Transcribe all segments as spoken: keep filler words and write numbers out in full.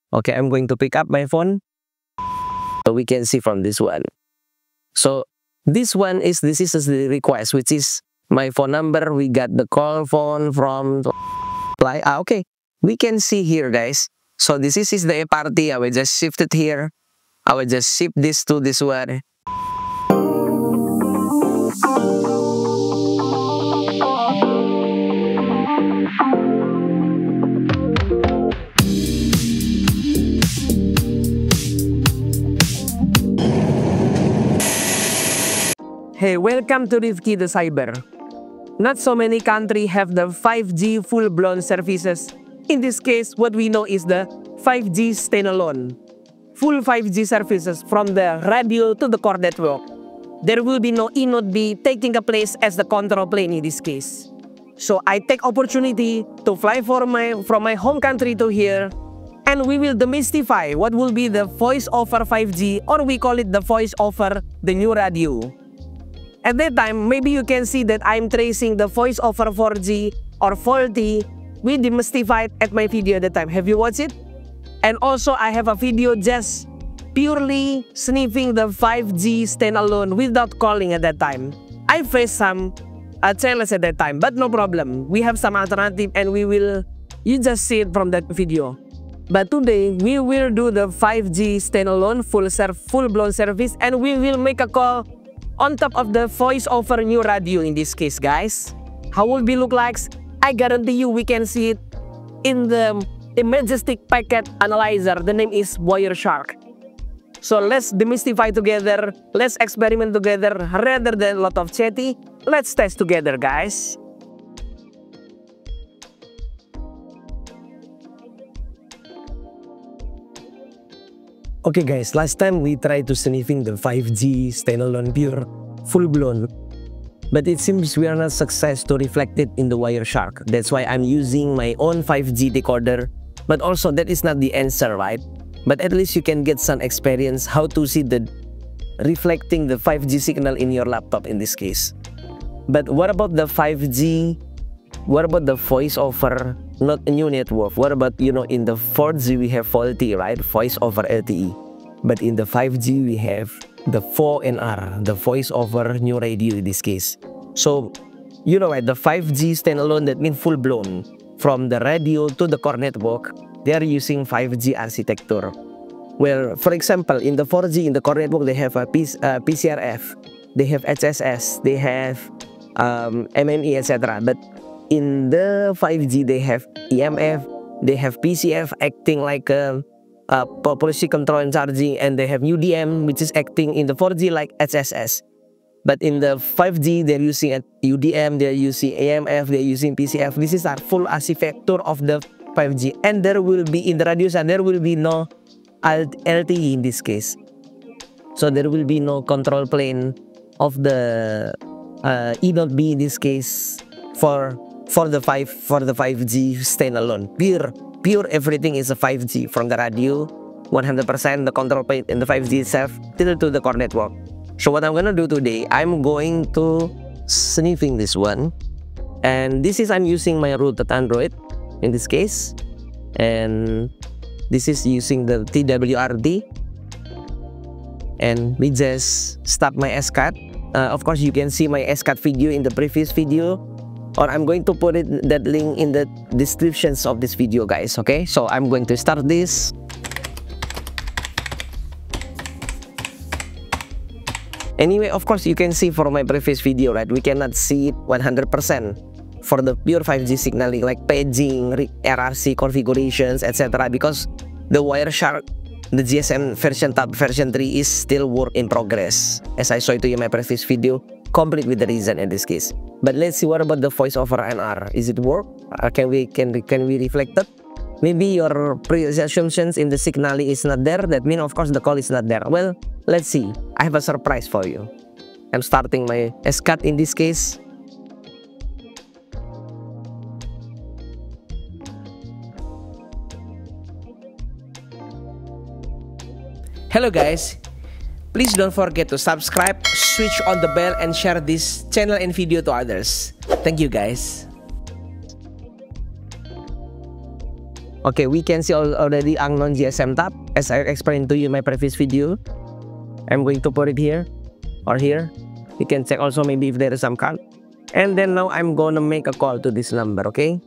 Okay, I'm going to pick up my phone. So we can see from this one. So this one is, this is the request, which is my phone number. We got the call phone from, like, ah, okay. We can see here, guys. So this is, is the party. I will just shift it here. I will just shift this to this one. Hey, welcome to Rifki the Cyber. Not so many countries have the five G full-blown services. In this case, what we know is the five G standalone. Full five G services from the radio to the core network. There will be no E Node B taking a place as the control plane in this case. So I take opportunity to fly for my, from my home country to here, and we will demystify what will be the voice over five G, or we call it the voice over the new radio. At that time, maybe you can see that I'm tracing the voice over four G or four G. We demystified at my video at that time. Have you watched it? And also, I have a video just purely sniffing the five G standalone without calling at that time. I faced some uh, challenge at that time, but no problem. We have some alternative and we will, you just see it from that video. But today, we will do the five G standalone full serve, full-blown service, and we will make a call on top of the voice over new radio in this case, guys. How will it look like? I guarantee you we can see it in the majestic packet analyzer. The name is Wireshark. So let's demystify together, let's experiment together rather than a lot of chatty. Let's test together, guys. Okay guys, last time we tried to sniffing the five G standalone pure full-blown, but it seems we are not success to reflect it in the Wireshark. That's why I'm using my own five G decoder, but also that is not the answer, right? But at least you can get some experience how to see the reflecting the five G signal in your laptop in this case. But what about the five G? What about the voice over not a new network? What about, you know, in the four G we have V O L T, right? Voice over L T E. But in the five G we have the V O N R, the voice over new radio in this case. So, you know, right, the five G standalone, that means full blown. From the radio to the core network, they are using five G architecture. Well, for example, in the four G, in the core network, they have a P C R F, they have H S S, they have um, M M E, et cetera. But in the five G, they have E M F, they have P C F acting like a, a policy control and charging, and they have U D M, which is acting in the four G like H S S. But in the five G, they're using U D M, they're using A M F, they're using P C F. This is our full architecture of the five G. And there will be, in the radios, and there will be no L T E in this case. So there will be no control plane of the uh, E Node B in this case for for the five for the five G standalone. Pure pure everything is a five G from the radio, one hundred percent the control plane in the five G itself till to the core network. So what I'm gonna do today, I'm going to sniffing this one, and this is I'm using my rooted Android in this case, and this is using the T W R D, and we just stop my S C A T. Uh, of course, you can see my S C A T video in the previous video, or I'm going to put it that link in the descriptions of this video, guys. Okay, so I'm going to start this. Anyway, of course, you can see for my previous video, right? We cannot see it one hundred percent for the pure five G signaling, like paging, R R C configurations, et cetera. Because the Wireshark, the G S M version tab version three is still work in progress, as I showed to you in my previous video, complete with the reason in this case. But let's see what about the voice over N R. Is it work? Uh, can we can can we reflect that? Maybe your pre-assumptions in the signal is not there. That means, of course, the call is not there. Well, let's see. I have a surprise for you. I'm starting my S C A T in this case. Hello guys, please don't forget to subscribe, switch on the bell, and share this channel and video to others. Thank you guys. Okay, we can see already unknown G S M tab, as I explained to you in my previous video. I'm going to put it here or here. You can check also maybe if there is some call. And then now I'm gonna make a call to this number, okay?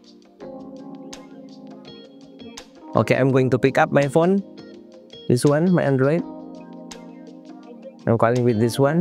Okay, I'm going to pick up my phone. This one, my Android. I'm calling with this one.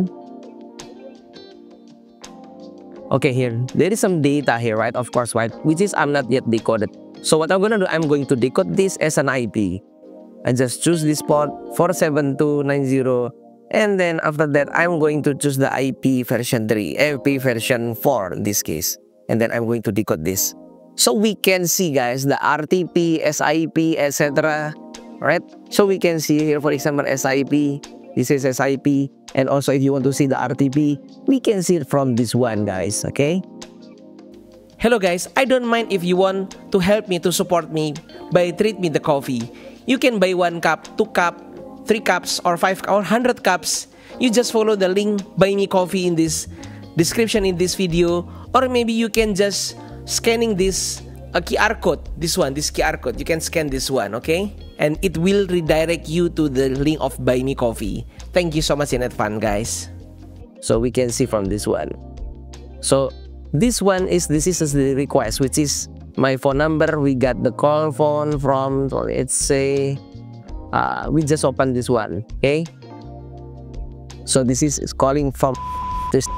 Okay, here. There is some data here, right? Of course, right? Which is I'm not yet decoded. So what I'm gonna do, I'm going to decode this as an I P. I just choose this port four seven two nine zero, and then after that I'm going to choose the I P version three, I P version four in this case, and then I'm going to decode this. So we can see, guys, the R T P, S I P, et cetera. Right? So we can see here, for example, S I P. This is S I P, and also if you want to see the R T P, we can see it from this one, guys. Okay. Hello guys, I don't mind if you want to help me to support me by treat me the coffee. You can buy one cup, two cup, three cups, or five or one hundred cups. You just follow the link buy me coffee in this description in this video, or maybe you can just scanning this a Q R code. This one, this Q R code. You can scan this one, okay? And it will redirect you to the link of buy me coffee. Thank you so much in advance, guys. So we can see from this one. So this one is this is the request, which is my phone number. We got the call phone from, let's say, uh, we just open this one, okay? So this is, is calling from this.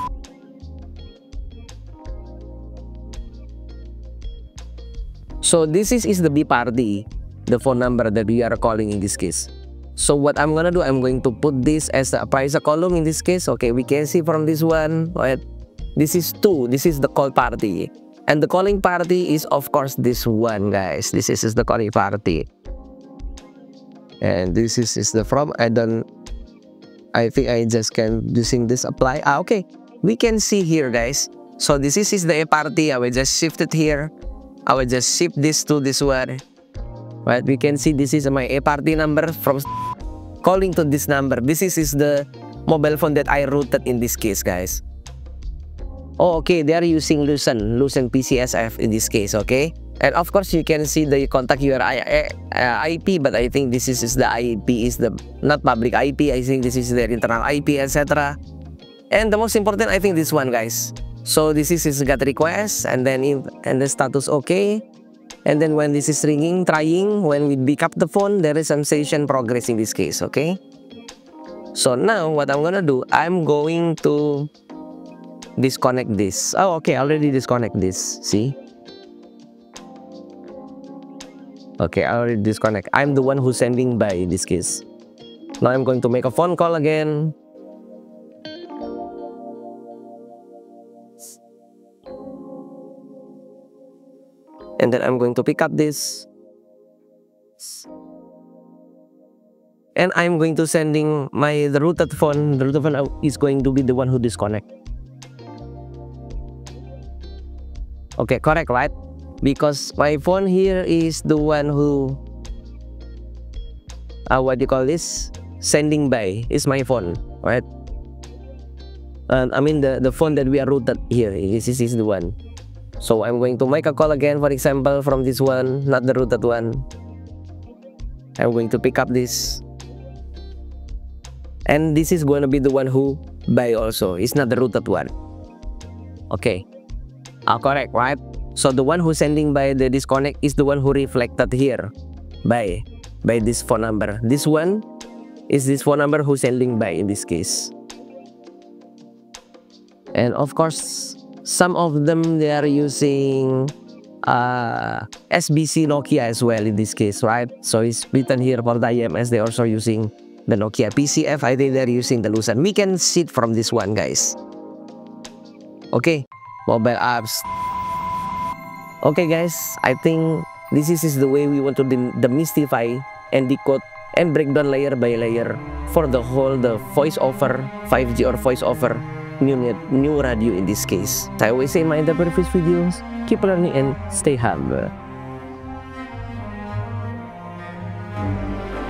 So this is, is the B party, the phone number that we are calling in this case. So what I'm gonna do, I'm going to put this as a price column in this case. Okay, we can see from this one, right? This is two. This is the call party. And the calling party is, of course, this one, guys. This is, is the calling party. And this is, is the from. I don't... I think I just can using this apply. Ah, okay. We can see here, guys. So this is, is the A party. I will just shift it here. I will just shift this to this one. Right? We can see this is my A party number from calling to this number. This is, is the mobile phone that I routed in this case, guys. Oh, okay, they are using Lucent, Lucent P C S F in this case, okay? And of course, you can see the contact U R I, uh, I P, but I think this is, is the I P, is the not public I P. I think this is their internal I P, et cetera. And the most important, I think this one, guys. So this is his get request, and then if, and the status okay. And then when this is ringing, trying, when we pick up the phone, there is some session progress in this case, okay? So now, what I'm gonna do, I'm going to disconnect this. Oh, okay, I already disconnect this. See? Okay, I already disconnect. I'm the one who's sending by in this case. Now I'm going to make a phone call again. And then I'm going to pick up this. And I'm going to sending my the routed phone. The routed phone is going to be the one who disconnect. Okay, correct, right? Because my phone here is the one who, uh, what do you call this? Sending by is my phone, right? And I mean the, the phone that we are routed here, this is, is the one. So I'm going to make a call again, for example, from this one, not the routed one. I'm going to pick up this. And this is going to be the one who buy also. It's not the routed one. Okay. Ah, correct, right? So the one who's sending by the disconnect is the one who reflected here by by this phone number. This one is this phone number who's sending by in this case. And of course, some of them they are using uh, S B C Nokia as well in this case, right? So it's written here for the I M S. They're also using the Nokia P C F. I think they're using the Lucent. We can see it from this one, guys. Okay. Mobile apps. Okay, guys, I think this is, is the way we want to demystify and decode and break down layer by layer for the whole the voice over five G or voice over new new radio in this case. I always say in my previous videos, keep learning and stay humble.